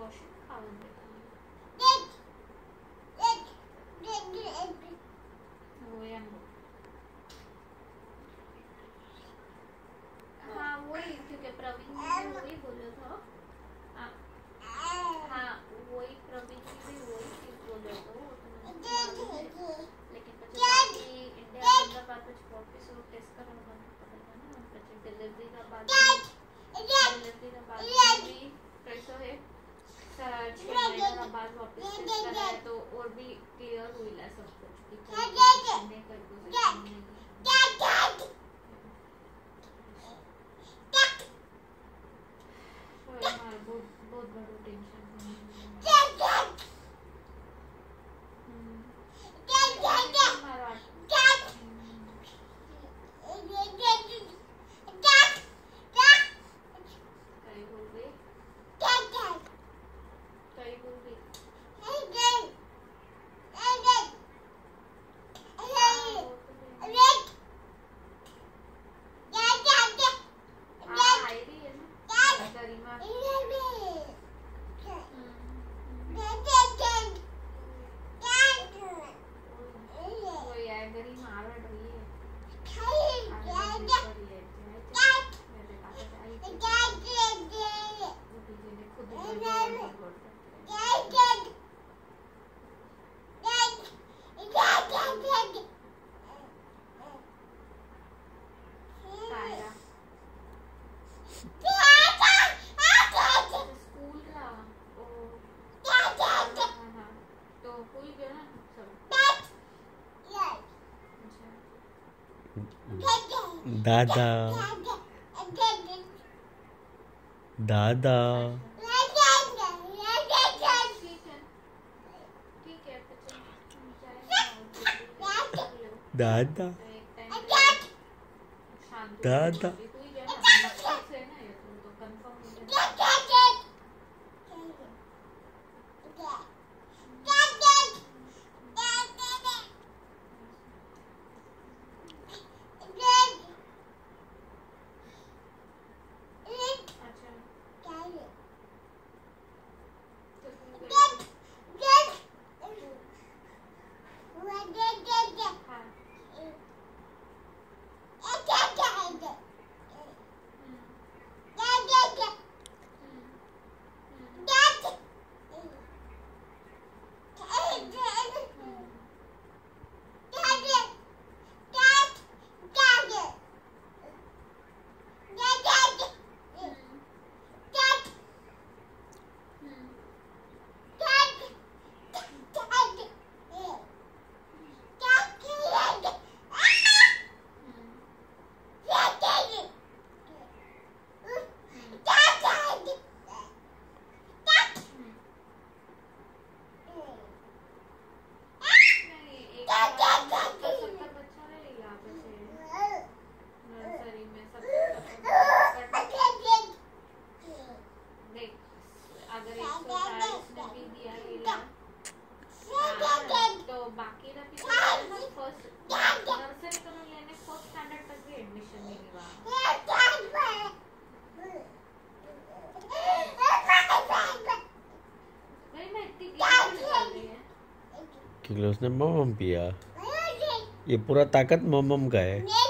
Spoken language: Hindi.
हाँ वही, क्योंकि प्रवीण ने वही बोला था। हाँ वही प्रवीण भी वही चीज बोले तो, लेकिन પછી इंडिया मतलब बात પછી वापस वो टेस्ट करवाना पड़ेगा ना, પછી डिलीवरी का बाद भी कैसा है 6 महीने का बाद वापस टेस्ट कराए तो और भी क्लियर होइला सब कुछ बहुत बड़ा टेंशन दादा दादा दादा दादा उसने मम पिया। ये पूरा ताकत मम का है।